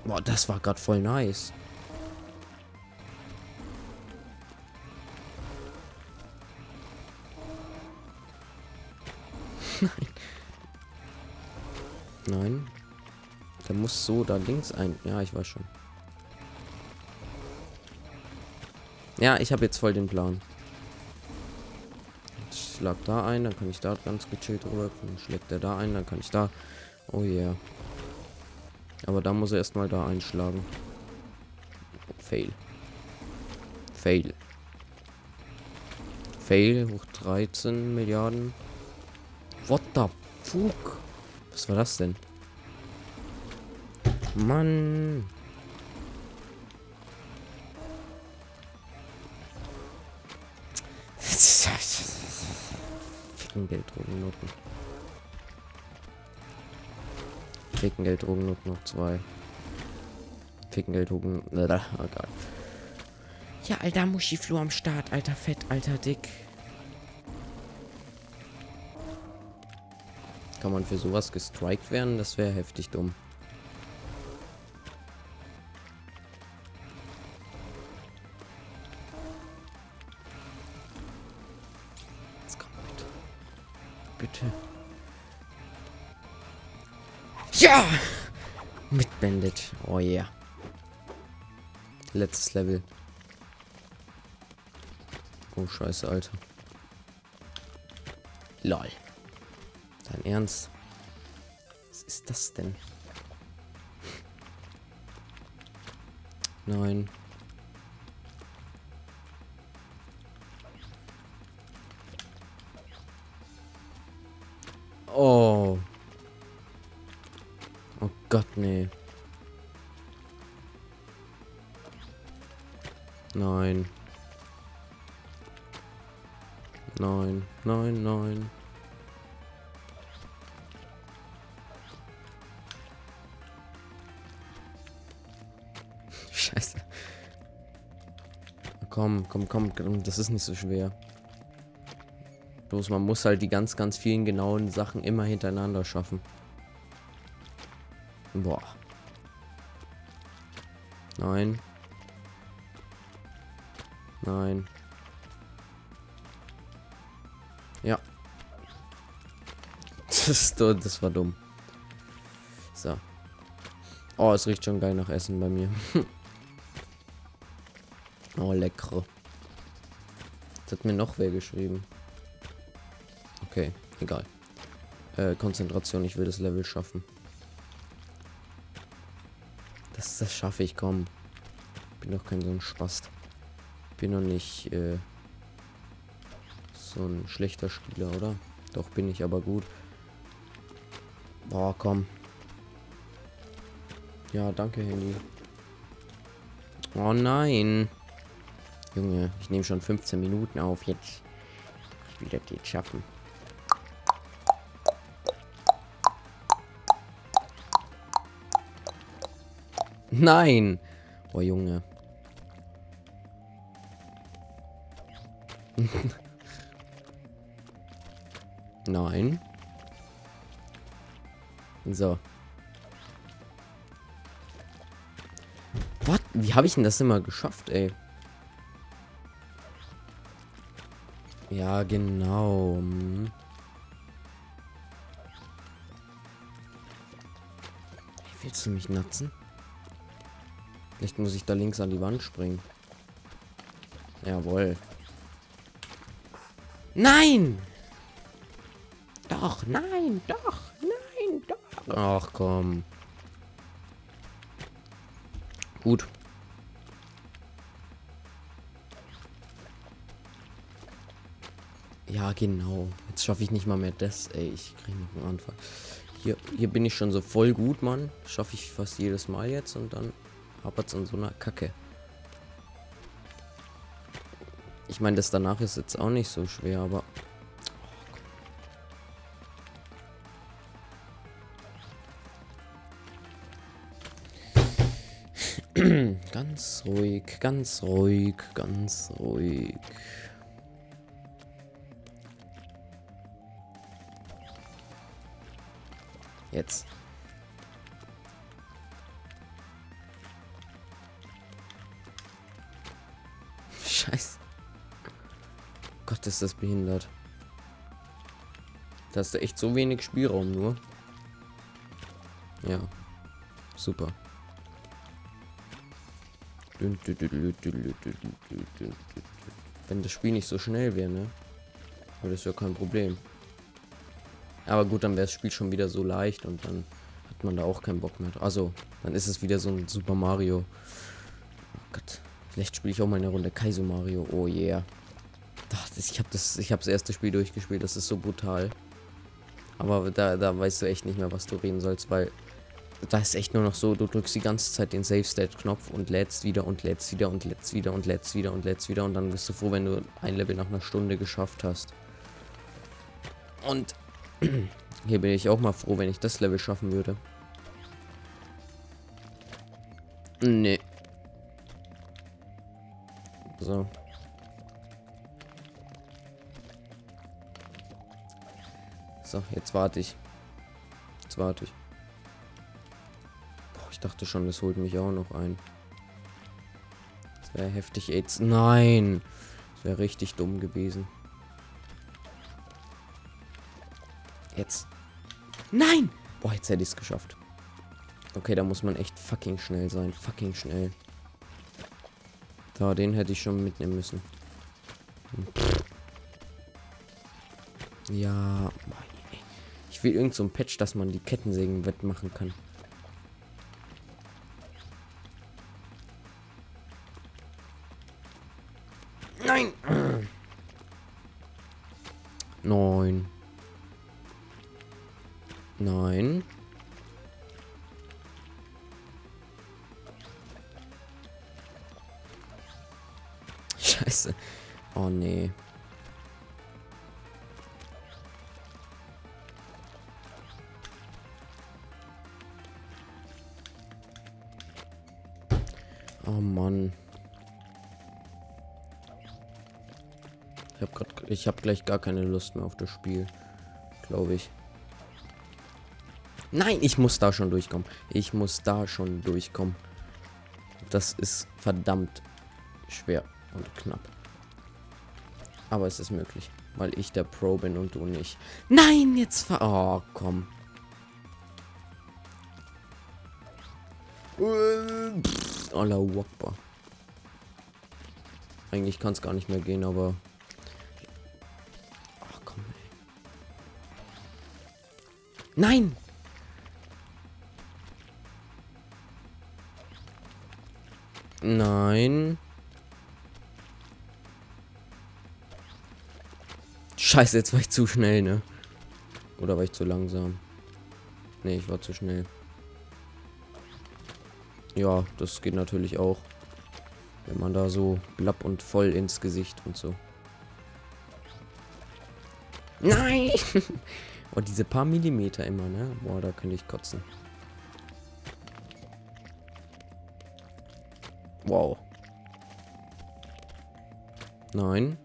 Boah, das war gerade voll nice. Nein. Der muss so da links ein. Ja, ich weiß schon. Ja, ich habe jetzt voll den Plan. Ich schlag da ein, dann kann ich da ganz gechillt rüber. Dann schlägt er da ein, dann kann ich da. Oh yeah. Aber da muss er erstmal da einschlagen. Fail. Fail. Fail hoch 13 Milliarden. What the fuck? Was war das denn? Mann. Ficken Geld, Drogennoten. Ficken Geld, Drogennoten noch 2. Ficken Geld, Drogen. Egal. Ja, alter Muschiflu am Start. Alter Fett, alter Dick. Kann man für sowas gestrikt werden? Das wäre heftig dumm. Jetzt komm bitte. Bitte. Ja! Mit Bandit. Oh yeah. Letztes Level. Oh scheiße, Alter. Lol. Dein Ernst? Was ist das denn? Nein. Oh. Oh Gott, nee. Nein. Nein, nein, nein. Scheiße. Komm, das ist nicht so schwer. Bloß man muss halt die ganz vielen genauen Sachen immer hintereinander schaffen. Boah. Nein. Nein. Ja. Das war dumm. So. Oh, es riecht schon geil nach Essen bei mir. Oh, lecker. Das hat mir noch wer geschrieben. Okay, egal. Konzentration, ich will das Level schaffen. Das schaffe ich, komm. Bin doch kein so ein Spast. Bin noch nicht so ein schlechter Spieler, oder? Doch, bin ich aber gut. Boah, komm. Ja, danke, Handy. Oh nein. Junge, ich nehme schon 15 Minuten auf jetzt. Ich will das jetzt schaffen. Nein. Oh, Junge. Nein. So. Was? Wie habe ich denn das immer geschafft, ey? Ja, genau. Willst du mich natzen? Vielleicht muss ich da links an die Wand springen. Jawohl. Nein! Doch, nein, doch, nein, doch. Ach komm. Gut. Ja, genau. Jetzt schaffe ich nicht mal mehr das, ey. Ich kriege noch einen Anfall. Hier bin ich schon so voll gut, Mann. Schaffe ich fast jedes Mal jetzt und dann hapert es an so einer Kacke. Ich meine, das danach ist jetzt auch nicht so schwer, aber... Ganz ruhig, ganz ruhig, ganz ruhig. Jetzt. Gott, ist das behindert. Da hast du echt so wenig Spielraum nur. Ja. Super. Wenn das Spiel nicht so schnell wäre, ne? Wäre das ja kein Problem. Aber gut, dann wäre das Spiel schon wieder so leicht und dann hat man da auch keinen Bock mehr. Also, dann ist es wieder so ein Super Mario. Oh Gott. Vielleicht spiele ich auch mal eine Runde Kaizo Mario. Oh yeah. Ich habe das erste Spiel durchgespielt. Das ist so brutal. Aber da weißt du echt nicht mehr, was du reden sollst, weil da ist echt nur noch so, du drückst die ganze Zeit den Save State Knopf und lädst wieder und lädst wieder und lädst wieder und lädst wieder und lädst wieder und dann bist du froh, wenn du ein Level nach einer Stunde geschafft hast. Und hier bin ich auch mal froh, wenn ich das Level schaffen würde. Nee. So. So, jetzt warte ich. Jetzt warte ich. Boah, ich dachte schon, das holt mich auch noch ein. Das wäre heftig AIDS. Nein! Das wäre richtig dumm gewesen. Jetzt. Nein! Boah, jetzt hätte ich es geschafft. Okay, da muss man echt fucking schnell sein. Fucking schnell. Da, den hätte ich schon mitnehmen müssen. Ja. Ich will irgend so ein Patch, dass man die Kettensägen wettmachen kann. Nein! 9. Nein. Scheiße. Oh nee. Oh Mann. Ich habe gleich gar keine Lust mehr auf das Spiel, glaube ich. Nein, ich muss da schon durchkommen. Ich muss da schon durchkommen. Das ist verdammt schwer und knapp. Aber es ist möglich, weil ich der Pro bin und du nicht. Nein, jetzt oh, komm. Allahu Akbar. Eigentlich kann es gar nicht mehr gehen, aber... Ach komm, ey. Nein! Nein. Scheiße, jetzt war ich zu schnell, ne? Oder war ich zu langsam? Ne, ich war zu schnell. Ja, das geht natürlich auch. Wenn man da so blapp und voll ins Gesicht und so. Nein! Und diese paar Millimeter immer, ne? Boah, da könnte ich kotzen. Wow. Nein.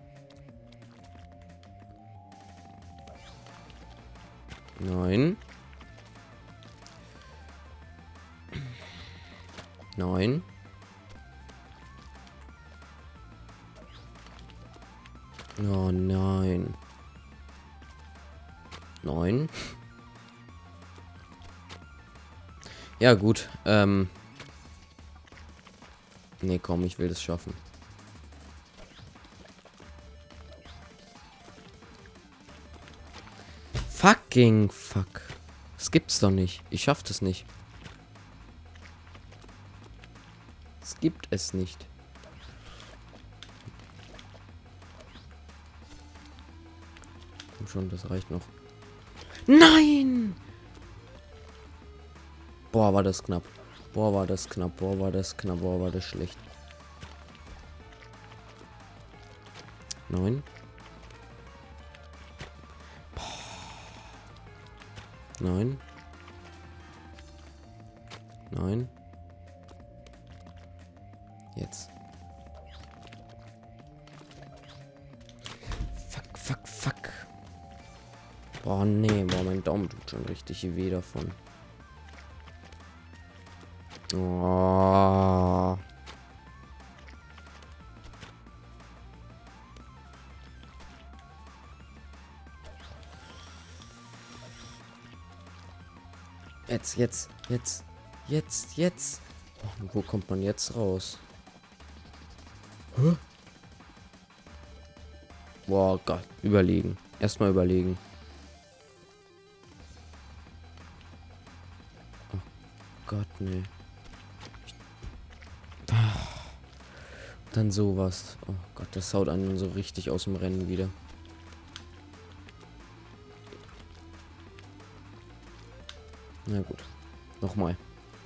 Nein. Nein. Oh nein. Nein. Ja gut. Nee, komm, ich will das schaffen. Fucking fuck. Das gibt's doch nicht. Ich schaff das nicht. Es gibt es nicht. Komm schon, das reicht noch. Nein! Boah, war das knapp. Boah, war das knapp. Boah, war das knapp. Boah, war das schlecht. 9. 9. 9. Jetzt. Fuck, fuck, fuck. Boah, nee. Boah, mein Daumen tut schon richtig weh davon. Oh. Jetzt. Oh, wo kommt man jetzt raus? Hä? Boah, Gott. Überlegen. Erstmal überlegen. Oh Gott, nee. Dann sowas. Oh Gott, das haut einen so richtig aus dem Rennen wieder. Na gut. Nochmal.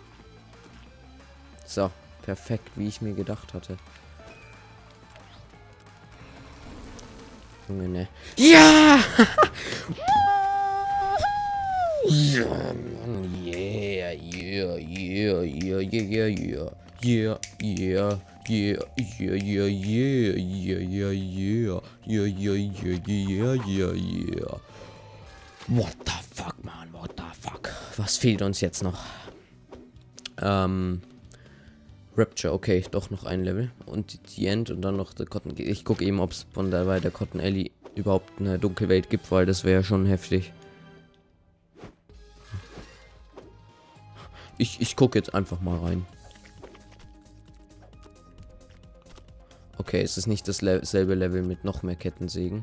So, perfekt, wie ich mir gedacht hatte. Junge, ne. Ja! Ja, Mann, yeah, yeah, yeah, yeah, yeah, yeah, yeah, yeah. Yeah, yeah, yeah, yeah, yeah, yeah, yeah, yeah, yeah, yeah, yeah, yeah. What the fuck, man, what the fuck? Was fehlt uns jetzt noch? Rapture, okay, doch noch ein Level. Und die End und dann noch der Cotton. Ich gucke eben, ob es von dabei der Cotton Alley überhaupt eine Dunkelwelt gibt, weil das wäre schon heftig. Ich gucke jetzt einfach mal rein. Okay, es ist nicht dasselbe Level mit noch mehr Kettensägen.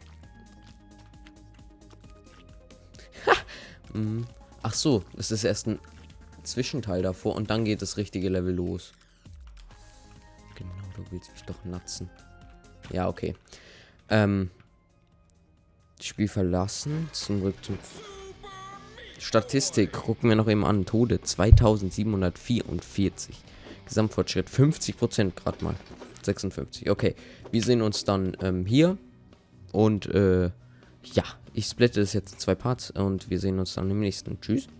Ach so, es ist erst ein Zwischenteil davor und dann geht das richtige Level los. Genau, du willst mich doch natzen. Ja, okay. Spiel verlassen. Zurück zum... Statistik gucken wir noch eben an. Tode 2744. Gesamtfortschritt 50% gerade mal. 56. Okay, wir sehen uns dann hier. Und ja, ich splitte es jetzt in 2 Parts und wir sehen uns dann im nächsten. Tschüss.